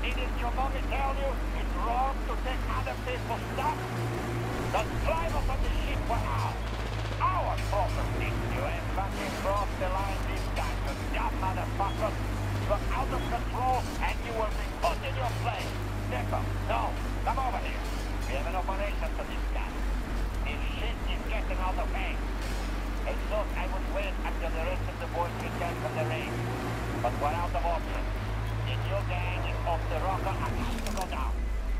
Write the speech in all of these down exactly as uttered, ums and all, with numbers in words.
Didn't your mommy tell you it's wrong to take other people's stuff? The drivers on the ship were ours. Our property. You ain't fucking crossed the line this time, you dumb motherfucker. You're out of control and you will be put in your place. Stepper, no, come over here. We have an operation to discuss. This shit is getting out of hand. I thought I would wait until the rest of the boys return from the raid. But we're out of options. If your gang is off the rocker, I have to go down.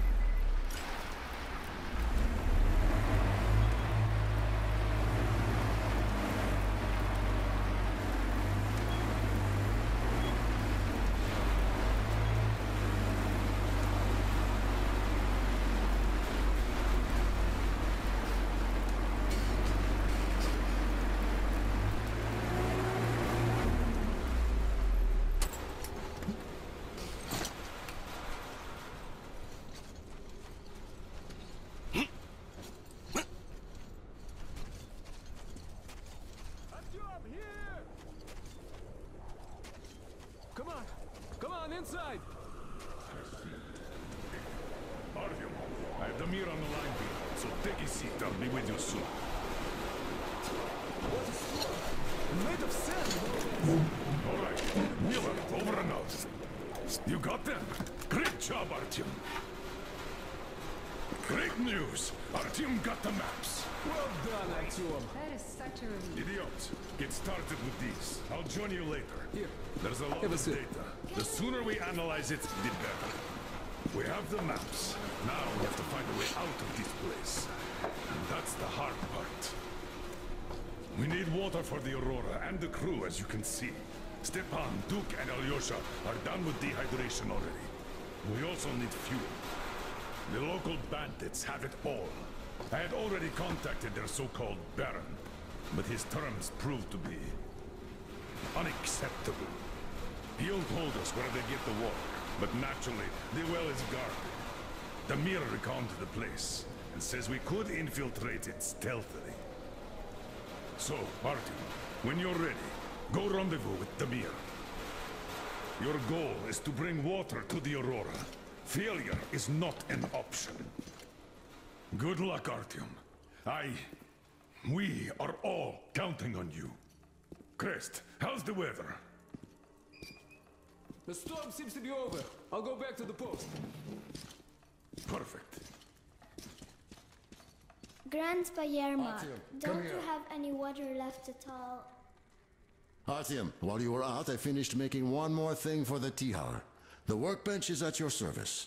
Inside! Artyom, I have the mirror on the line here, so take a seat. I'll be with you soon. What is this? Made of sand! Alright, Miller, over and out. You got them? Great job, Artyom. Great news! Artyom got the maps. Well done, Artyom. That is such a relief. Idiots, get started with these. I'll join you later. Here. There's a lot Have a of sip. data. The sooner we analyze it, the better. We have the maps. Now we have to find a way out of this place. And that's the hard part. We need water for the Aurora and the crew, as you can see. Stepan, Duke, and Alyosha are done with dehydration already. We also need fuel. The local bandits have it all. I had already contacted their so-called Baron, but his terms proved to be unacceptable. He'll told us where they get the water, but naturally, the well is guarded. The mirror reconed the place, and says we could infiltrate it stealthily. So, Artyom, when you're ready, go rendezvous with the mirror. Your goal is to bring water to the Aurora. Failure is not an option. Good luck, Artyom. I... we are all counting on you. Crest, how's the weather? The storm seems to be over. I'll go back to the post. Perfect. Grandpa Yerma, Artyom, don't come you here. have any water left at all? Artyom, while you were out, I finished making one more thing for the Tihar. The workbench is at your service.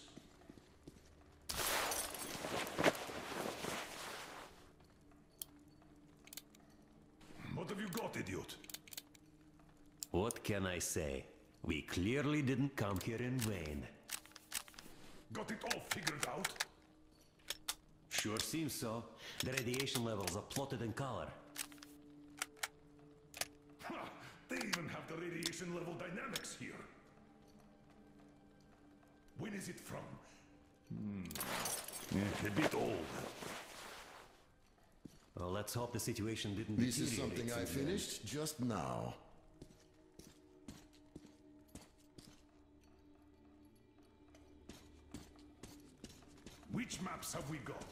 What have you got, idiot? What can I say? We clearly didn't come here in vain. Got it all figured out? Sure seems so. The radiation levels are plotted in color. Ha! They even have the radiation level dynamics here. When is it from? Hmm. Yeah, a bit old. Well, let's hope the situation didn't This is deteriorate something I since then. finished just now. Which maps have we got?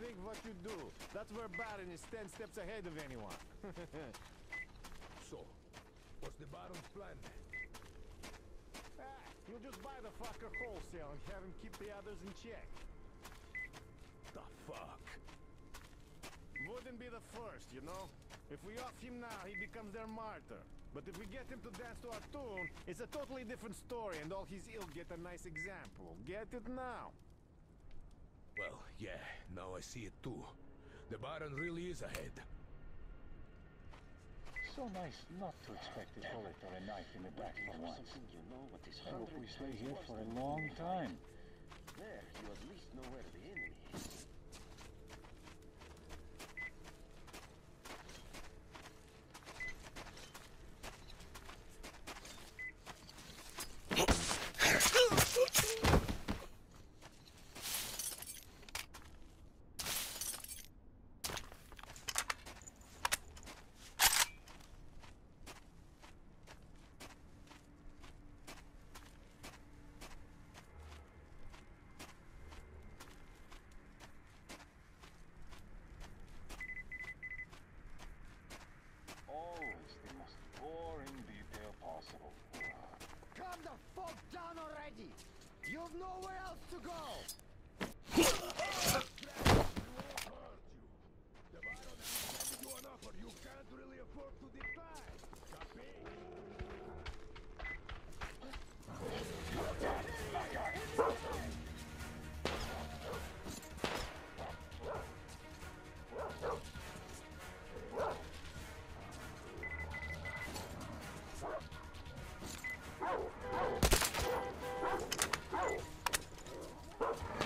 think what you do. That's where Baron is ten steps ahead of anyone. So, what's the Baron's plan? Ah, you'll just buy the fucker wholesale and have him keep the others in check. The fuck? Wouldn't be the first, you know? If we off him now, he becomes their martyr. But if we get him to dance to our tune, it's a totally different story, and all his ilk get a nice example. Get it now? Well, yeah, now I see it too. The Baron really is ahead. So nice not to expect a bullet or a knife in the back for once. I hope we stay here for a long time. There, you at least know where the enemy is. Always the most boring detail possible. Calm the fuck down already! You've nowhere else to go! The Baron has given you an offer you can't really afford to decline. Copy? Oh!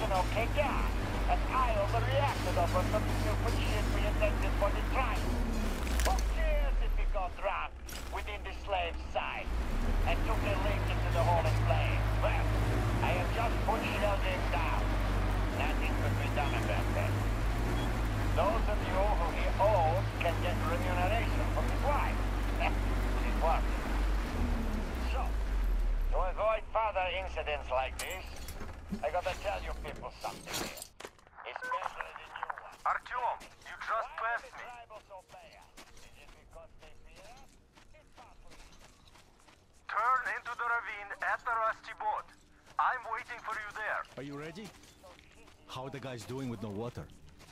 okay gas, and I overreacted over some stupid shit we invented for the tribe. Who cares if we got drunk within the slave side and took a link into the holy flame? Well, I have just put shell game down. Nothing could be done about that. Those of you who he owes can get remuneration from his wife. It works. So, to avoid further incidents like this, I gotta tell you people something here. Especially the new one. Artyom, you just passed me. Tribals obey us. Is it because they fear us? It's partly. Turn into the ravine at the rusty boat. I'm waiting for you there. Are you ready? How are the guys doing with no water?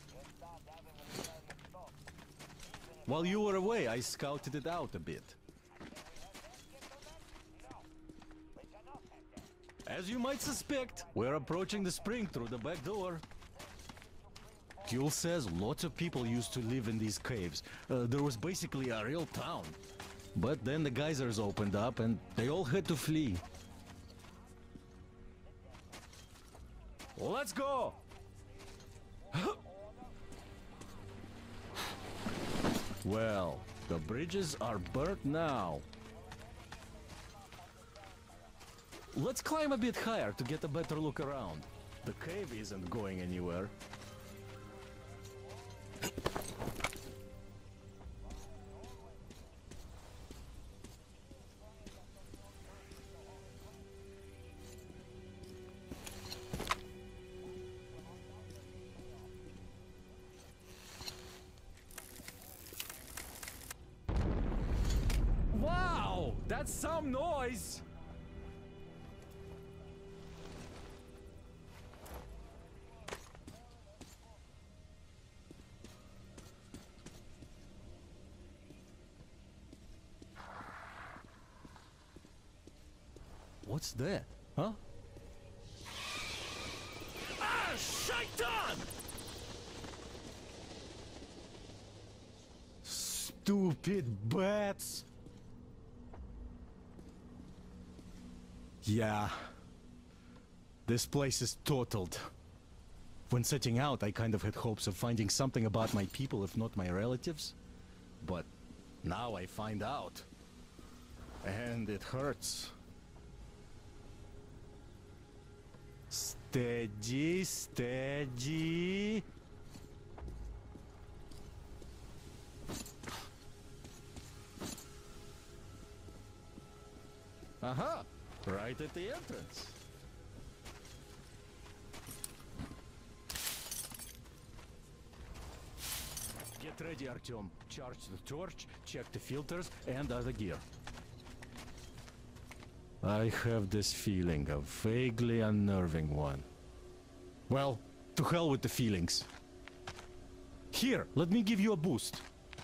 While you were away, I scouted it out a bit. As you might suspect, we're approaching the spring through the back door. Kuhl says lots of people used to live in these caves. Uh, there was basically a real town. But then the geysers opened up and they all had to flee. Let's go! Well, the bridges are burnt now. Let's climb a bit higher to get a better look around. The cave isn't going anywhere. Wow! That's some noise! What's that? Huh? Ah, shaitan! Stupid bats! Yeah. This place is totaled. When setting out, I kind of had hopes of finding something about my people, if not my relatives. But now I find out. And it hurts. Steady, steady. Aha! Right at the entrance. Get ready, Artyom. Charge the torch, check the filters and other gear. I have this feeling, a vaguely unnerving one. Well, to hell with the feelings. Here, let me give you a boost.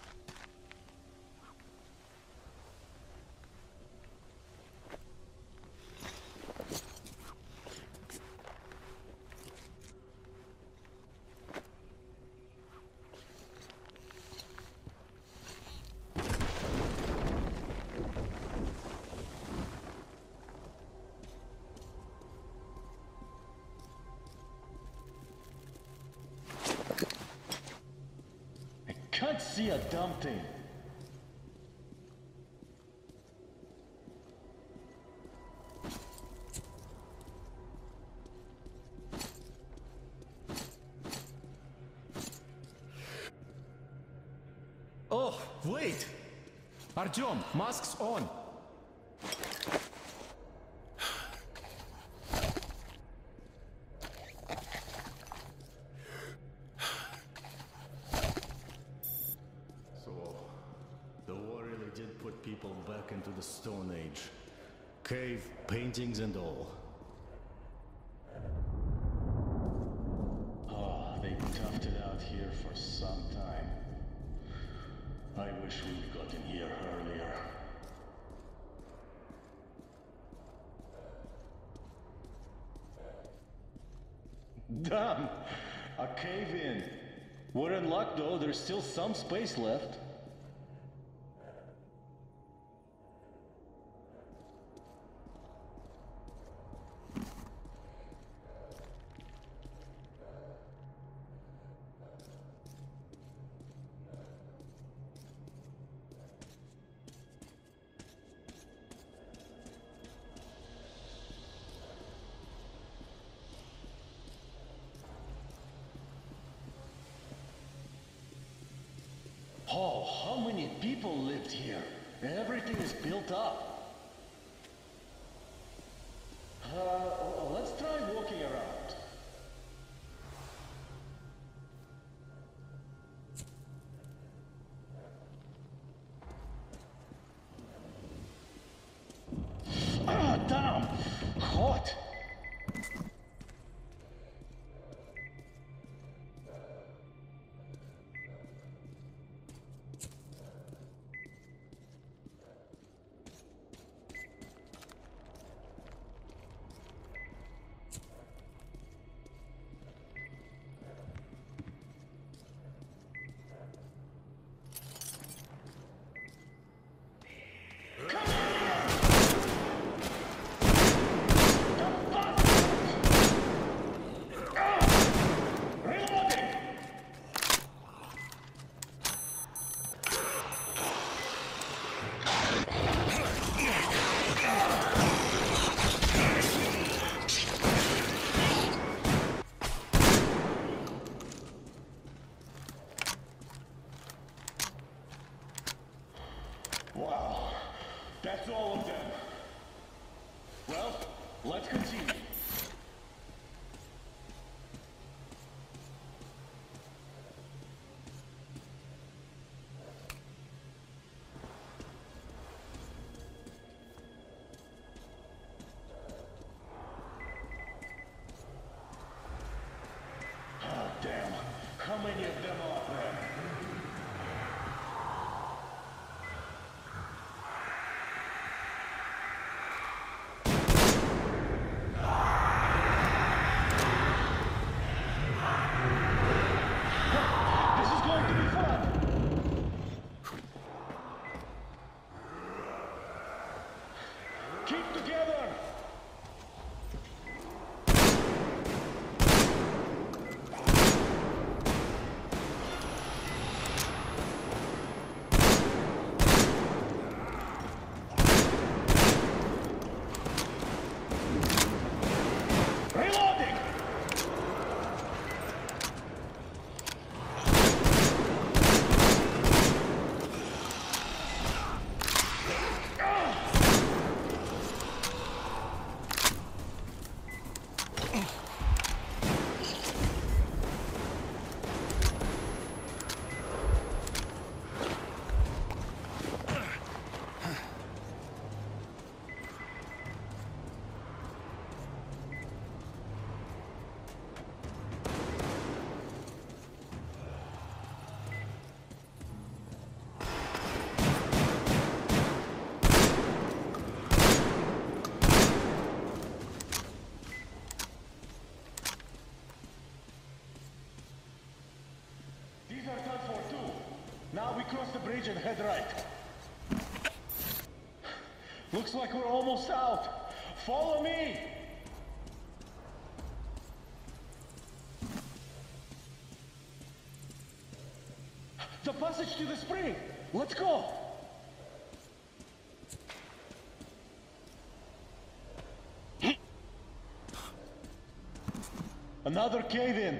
Can't see a damn thing. Oh, wait! Artyom, masks on! Into the Stone Age. Cave, paintings and all. Oh, they toughed it out here for some time. I wish we'd gotten here earlier. Damn! A cave-in! We're in luck though, there's still some space left. Oh, how many people lived here? Everything is built up. Uh, let's try walking around. Ah, damn! Hot! Wow, that's all of them. Well, let's continue. Oh, damn. How many of them are there? Keep together! Reloading! These are done for two. Now we cross the bridge and head right. Looks like we're almost out. Follow me! The passage to the spring! Let's go! Another cave-in!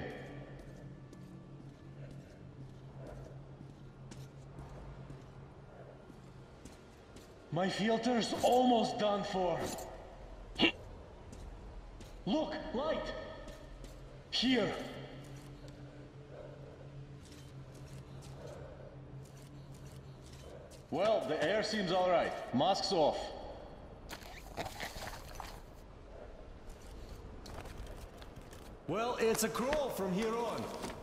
My filter's almost done for. Look, light! Here! Well, the air seems alright. Masks off. Well, it's a crawl from here on.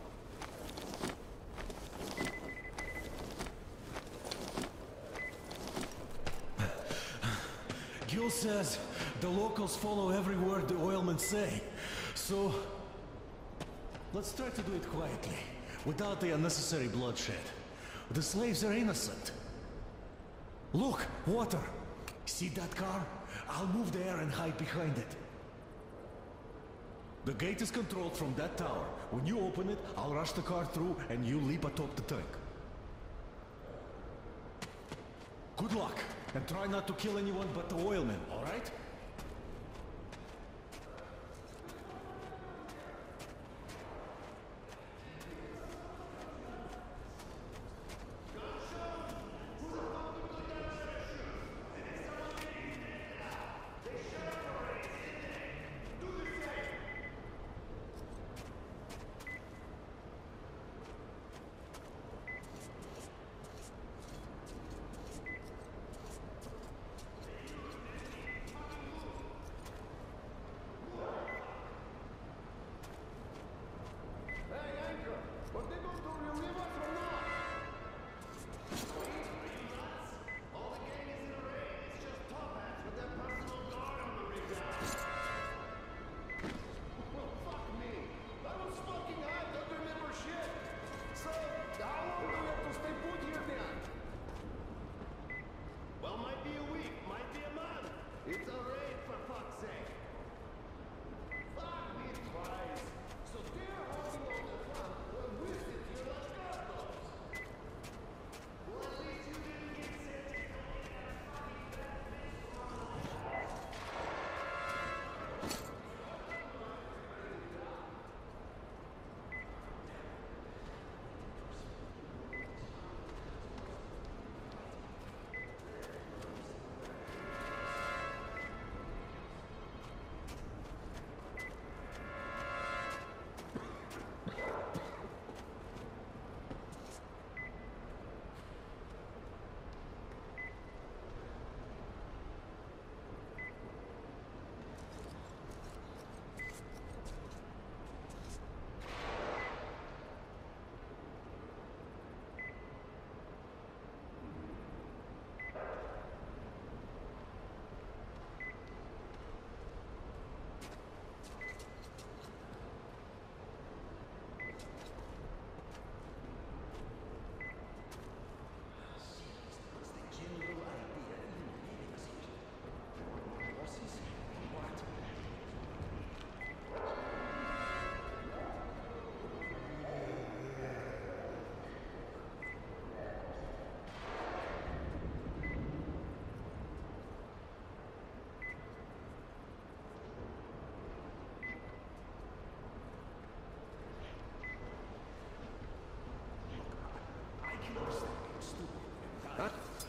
Gil says the locals follow every word the oilmen say. So, let's try to do it quietly, without the unnecessary bloodshed. The slaves are innocent. Look, water. See that car? I'll move there and hide behind it. The gate is controlled from that tower. When you open it, I'll rush the car through and you leap atop the tank. Good luck, and try not to kill anyone but the oilmen, all right?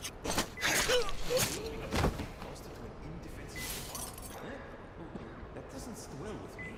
That doesn't sit well with me.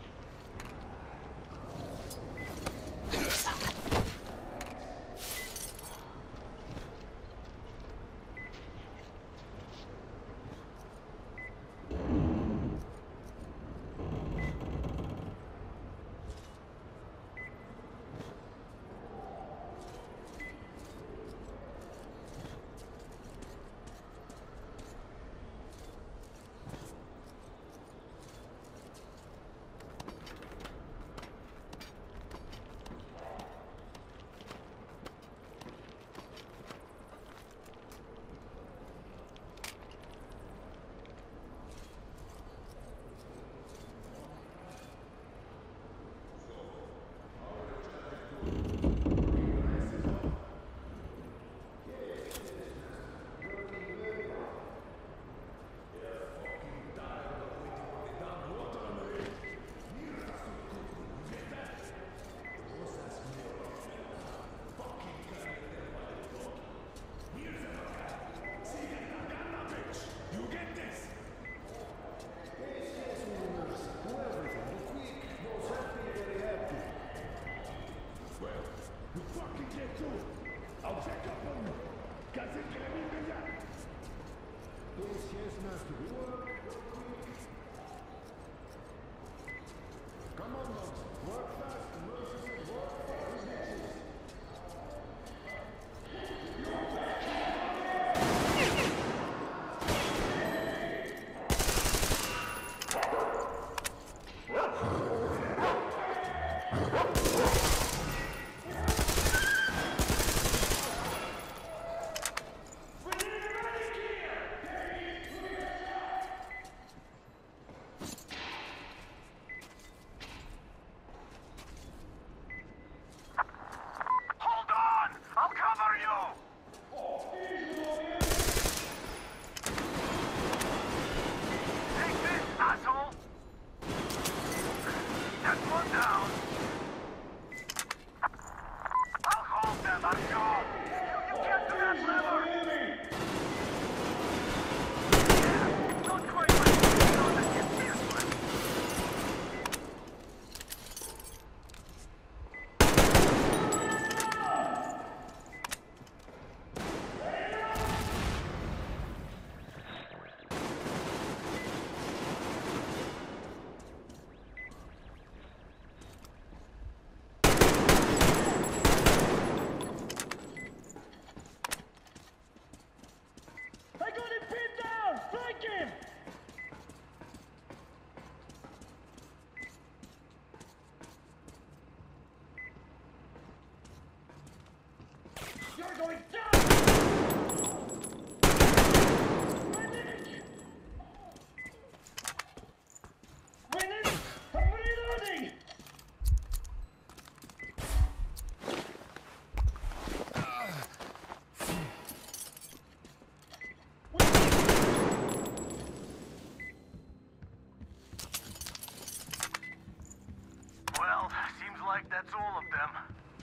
That's all of them.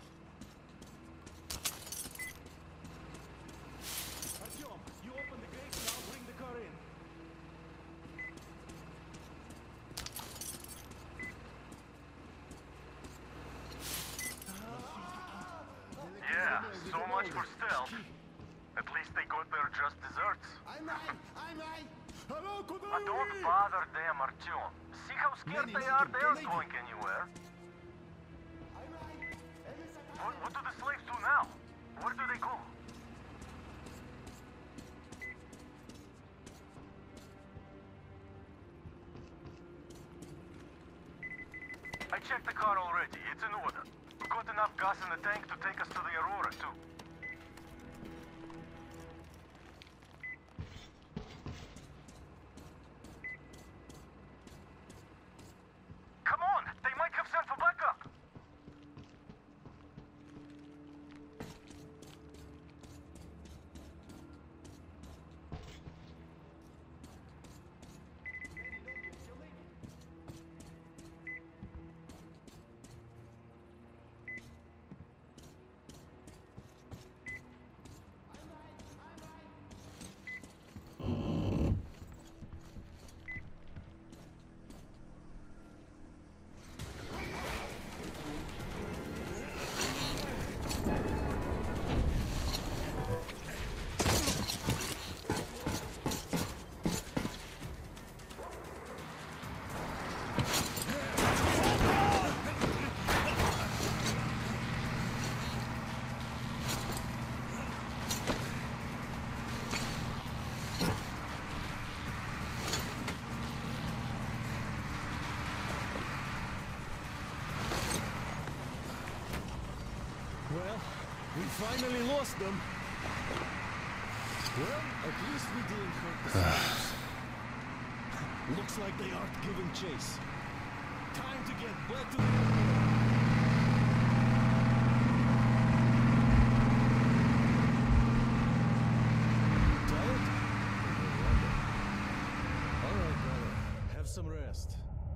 Artyom, you open the gate and I'll bring the car in. Yeah, so much for stealth. At least they got their just desserts. But don't bother them, Artyom. See how scared they are? They aren't going anywhere. What, what do the slaves do now? Where do they go? I checked the car already. It's in order. We've got enough gas in the tank to take us to the Aurora, too. Come on! They might have sent for backup! Well, we finally lost them. Well, at least we didn't hurt the flames. Looks like they aren't giving chase. Time to get back to the airport. Tired? No wonder. All right, brother. Have some rest.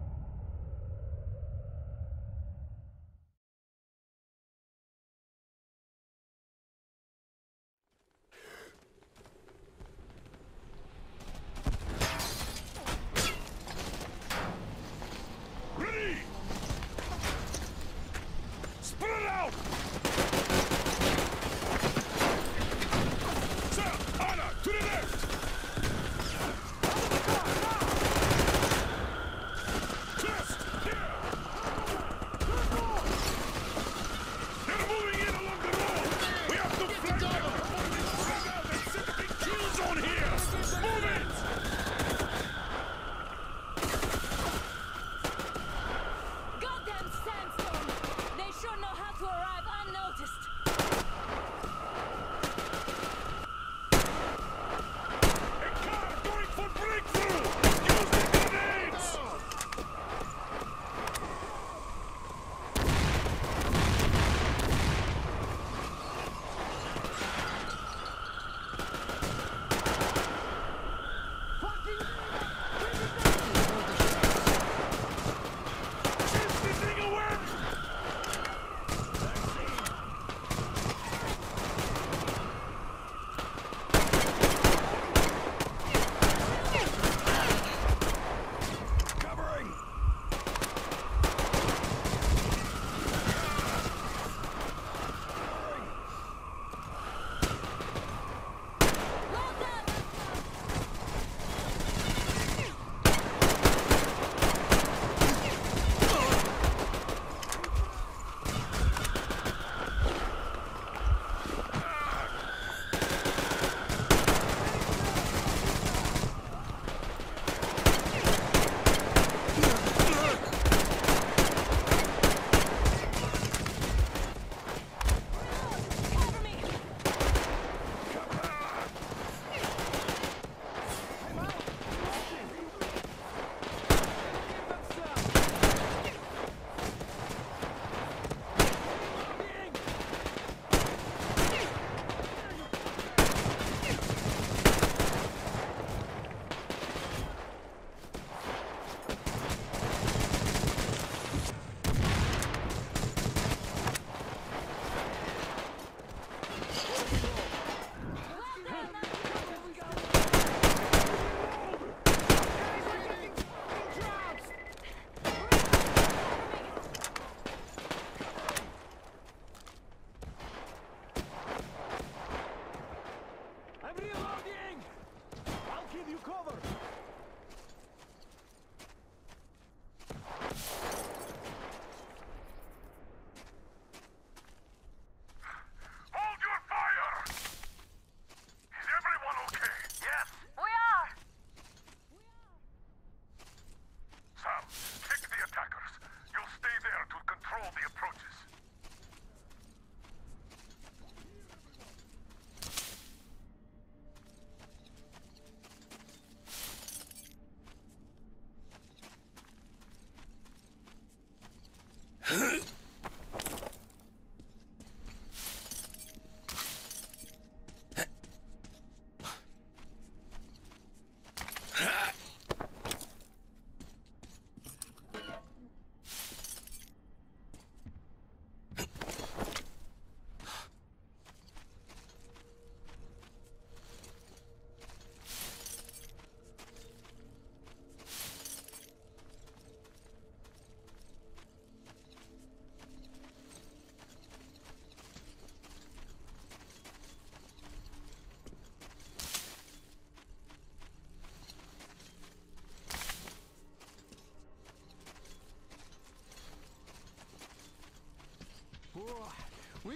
Ready! Spread out! Sir, Anna, to the left!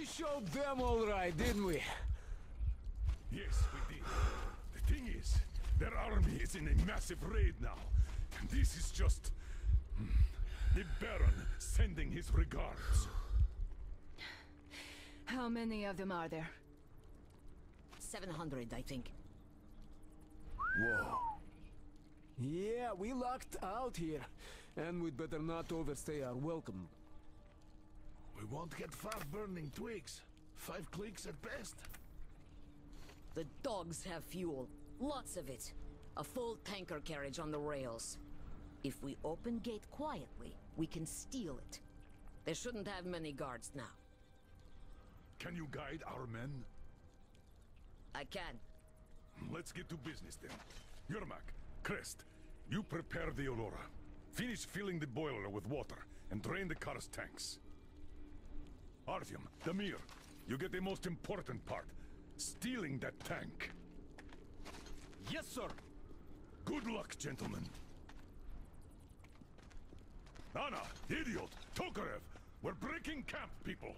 showed them all right, didn't we? Yes, we did. The thing is, their army is in a massive raid now. And this is just... hmm, the Baron sending his regards. How many of them are there? seven hundred, I think. Whoa. Yeah, we locked out here. And we'd better not overstay our welcome. We won't get far burning twigs. Five clicks at best. The dogs have fuel. Lots of it. A full tanker carriage on the rails. If we open gate quietly, we can steal it. They shouldn't have many guards now. Can you guide our men? I can. Let's get to business then. Yermak, Crest, you prepare the Aurora. Finish filling the boiler with water and drain the car's tanks. Artyom, Damir, you get the most important part. Stealing that tank. Yes, sir. Good luck, gentlemen. Anna, idiot, Tokarev, we're breaking camp, people.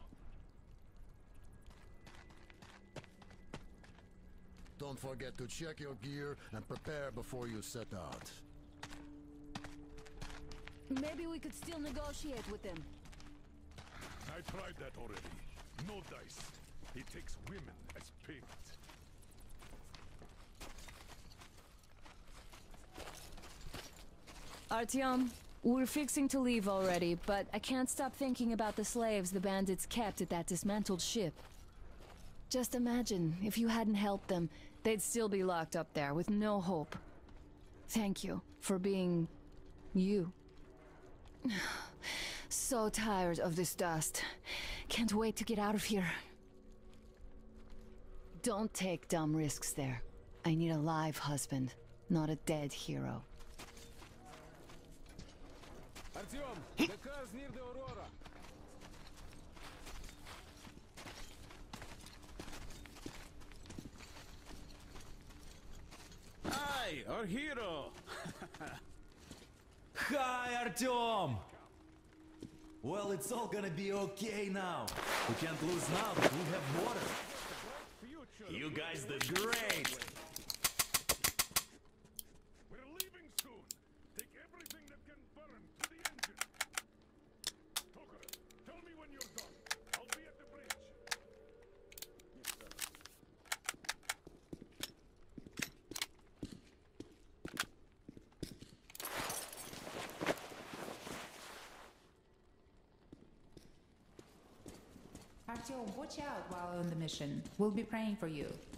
Don't forget to check your gear and prepare before you set out. Maybe we could still negotiate with them. I tried that already. No dice. He takes women as payment. Artyom, we're fixing to leave already, but I can't stop thinking about the slaves the bandits kept at that dismantled ship. Just imagine, if you hadn't helped them, they'd still be locked up there with no hope. Thank you for being... you. So tired of this dust. Can't wait to get out of here. Don't take dumb risks there. I need a live husband, not a dead hero. Artyom, the car's near the Aurora. Hi, our hero! Hi, Artyom! Well, it's all gonna be okay now. We can't lose now that we have water. You guys did great! We're leaving soon. Take everything that can burn to the engine. Tokarev, tell me when you're done. I'll be at the bridge. Yes, sir. Artyom, watch out while on the mission. We'll be praying for you.